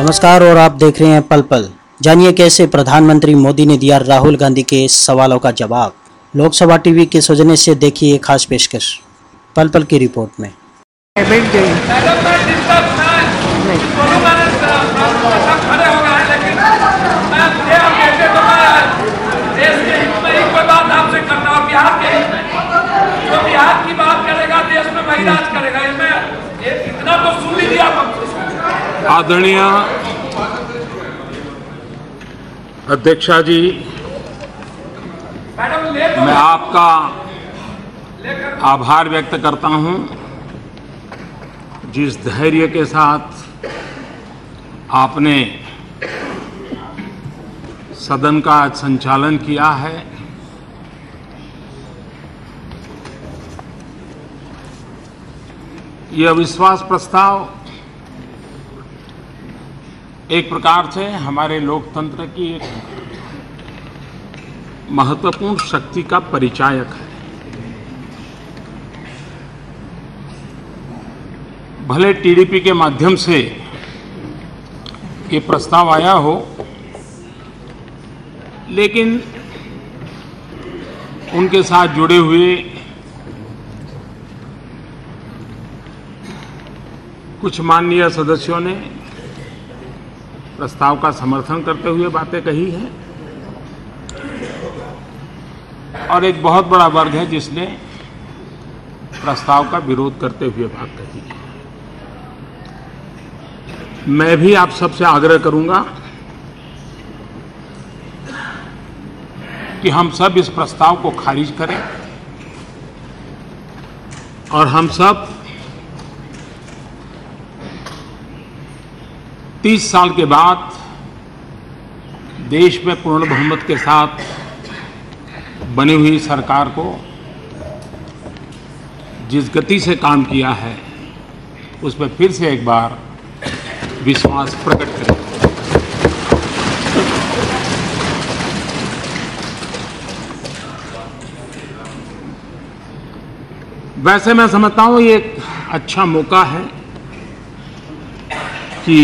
नमस्कार और आप देख रहे हैं पल पल। जानिए कैसे प्रधानमंत्री मोदी ने दिया राहुल गांधी के सवालों का जवाब। लोकसभा टीवी के सौजन्य से देखिए खास पेशकश पल पल की रिपोर्ट में। बिहार की बात करेगा, देश में वही राज करेगा। इतना तो सुन लीजिए आप। आदरणीय अध्यक्षा जी, मैं आपका आभार व्यक्त करता हूं जिस धैर्य के साथ आपने सदन का संचालन किया है। यह अविश्वास प्रस्ताव एक प्रकार से हमारे लोकतंत्र की एक महत्वपूर्ण शक्ति का परिचायक है। भले टीडीपी के माध्यम से ये प्रस्ताव आया हो, लेकिन उनके साथ जुड़े हुए कुछ माननीय सदस्यों ने प्रस्ताव का समर्थन करते हुए बातें कही हैं और एक बहुत बड़ा वर्ग है जिसने प्रस्ताव का विरोध करते हुए बात कही है। मैं भी आप सबसे आग्रह करूंगा कि हम सब इस प्रस्ताव को खारिज करें और हम सब 30 साल के बाद देश में पूर्ण बहुमत के साथ बनी हुई सरकार को जिस गति से काम किया है उस पर फिर से एक बार विश्वास प्रकट करें। वैसे मैं समझता हूं ये एक अच्छा मौका है कि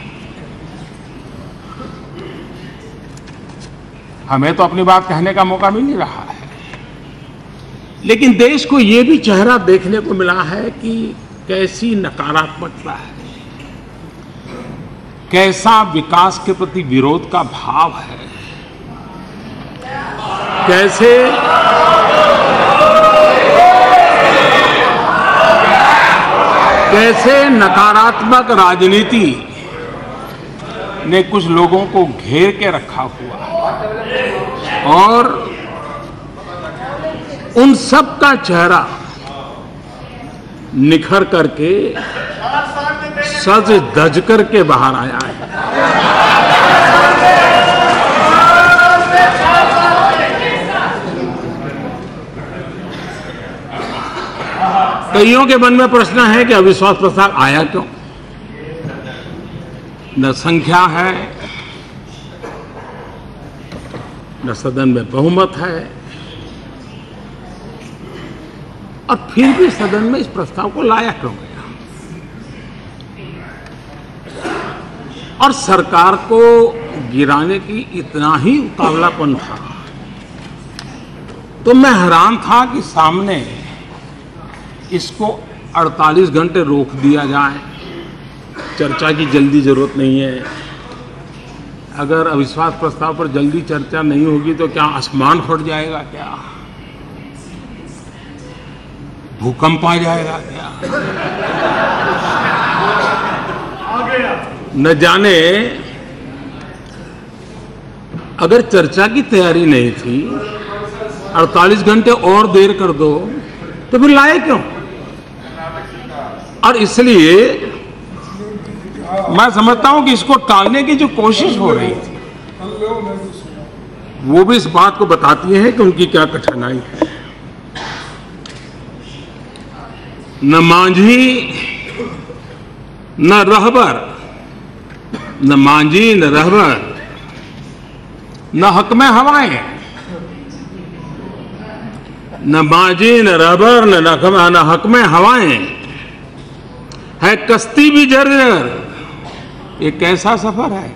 हमें तो अपनी बात कहने का मौका मिल नहीं रहा है, लेकिन देश को ये भी चेहरा देखने को मिला है कि कैसी नकारात्मकता है, कैसा विकास के प्रति विरोध का भाव है, कैसे नकारात्मक राजनीति ने कुछ लोगों को घेर के रखा हुआ है और उन सब का चेहरा निखर करके सज धज करके बाहर आया है। कईयों के मन में प्रश्न है कि अविश्वास प्रस्ताव आया क्यों? न संख्या है, न सदन में बहुमत है, और फिर भी सदन में इस प्रस्ताव को लाया क्यों गया? और सरकार को गिराने की इतना ही उतावलापन था, तो मैं हैरान था कि सामने इसको 48 घंटे रोक दिया जाए। चर्चा की जल्दी जरूरत नहीं है। अगर अविश्वास प्रस्ताव पर जल्दी चर्चा नहीं होगी तो क्या आसमान फट जाएगा? क्या भूकंप आ जाएगा? क्या न जाने। अगर चर्चा की तैयारी नहीं थी, 48 घंटे और देर कर दो तो फिर लाए क्यों? और इसलिए मैं समझता हूं कि इसको टालने की जो कोशिश हो रही थी वो भी इस बात को बताती है कि उनकी क्या कठिनाई है। न मांझी न रहबर, न मांझी न रहबर, न हक में हवाएं, न मांझी न रहबर न हक में हवाएं, है कश्ती भी जर्जर ये कैसा सफर है?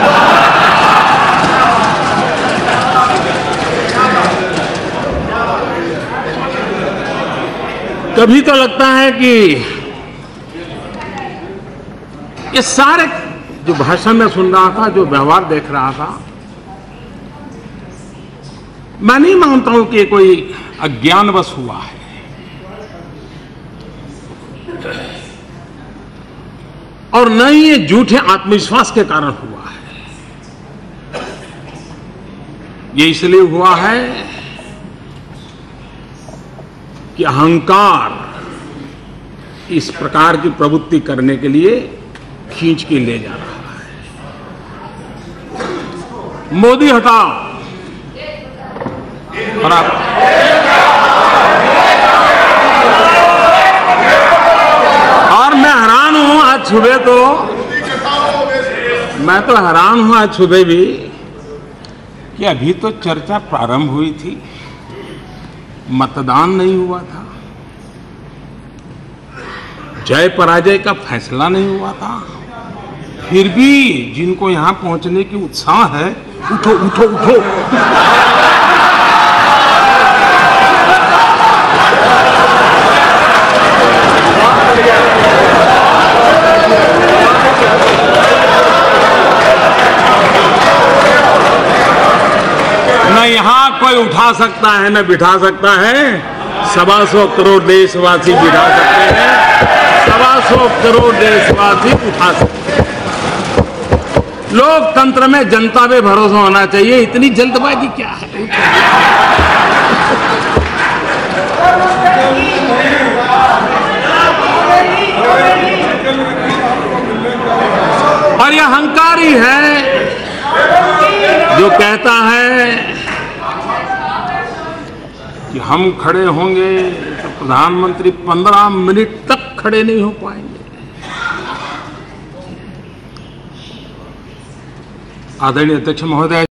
कभी तो लगता है कि ये सारे जो भाषण में सुन रहा था, जो व्यवहार देख रहा था, मैं नहीं मानता हूं कि कोई अज्ञानवश हुआ है। और न ही ये झूठे आत्मविश्वास के कारण हुआ है। ये इसलिए हुआ है कि अहंकार इस प्रकार की प्रवृत्ति करने के लिए खींच के ले जा रहा है। मोदी हटाओ और मैं हैरान हूं आज सुबह तो, मैं तो हैरान हूं आज सुबह भी कि अभी तो चर्चा प्रारंभ हुई थी, मतदान नहीं हुआ था, जय पराजय का फैसला नहीं हुआ था, फिर भी जिनको यहां पहुंचने की उत्साह है, उठो उठो उठो। न यहां कोई उठा सकता है न बिठा सकता है, 125 करोड़ देशवासी बिठा सकते हैं, 125 करोड़ देशवासी उठा सकते हैं। लोकतंत्र में जनता पे भरोसा होना चाहिए, इतनी जल्दबाजी क्या है? और यह अहंकारी है जो कहता है कि हम खड़े होंगे तो प्रधानमंत्री 15 मिनट तक खड़े नहीं हो पाएंगे। आदरणीय अध्यक्ष महोदय,